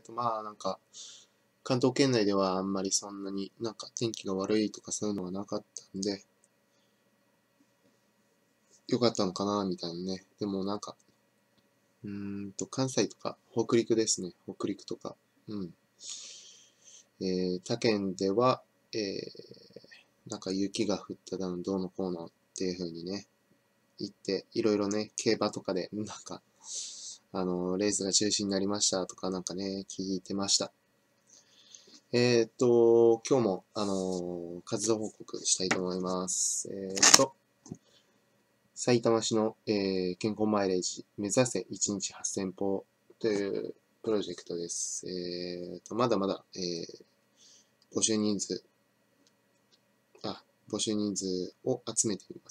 まあなんか、関東圏内ではあんまりそんなになんか天気が悪いとかそういうのはなかったんで、良かったのかな、みたいなね。でもなんか、関西とか、北陸ですね。北陸とか。うん。他県では、なんか雪が降っただの、どうのこうのっていう風にね、言って、いろいろね、競馬とかで、なんか、レースが中止になりましたとかなんかね、聞いてました。今日も、活動報告したいと思います。埼玉市の、健康マイレージ目指せ1日8000歩というプロジェクトです。まだまだ、募集人数、募集人数を集めています。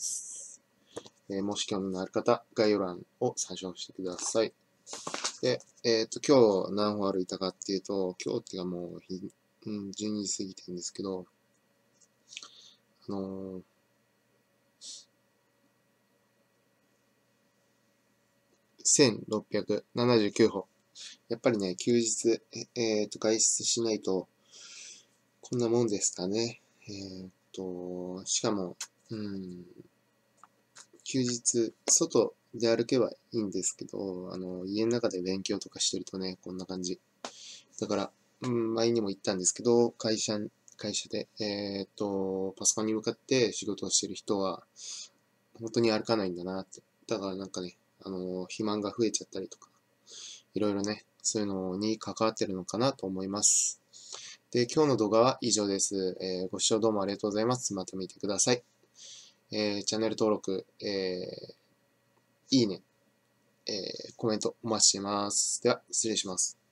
もし興味のある方、概要欄を参照してください。で、今日何歩歩いたかっていうと、今日っていうかもう12時過ぎてるんですけど、1679歩。やっぱりね、休日、外出しないと、こんなもんですかね。しかも、休日、外で歩けばいいんですけど、家の中で勉強とかしてるとね、こんな感じ。だから、前にも言ったんですけど、会社で、パソコンに向かって仕事をしてる人は、本当に歩かないんだなって。だからなんかね、肥満が増えちゃったりとか、いろいろね、そういうのに関わってるのかなと思います。で、今日の動画は以上です。ご視聴どうもありがとうございます。また見てください。チャンネル登録、いいね、コメントお待ちしています。では、失礼します。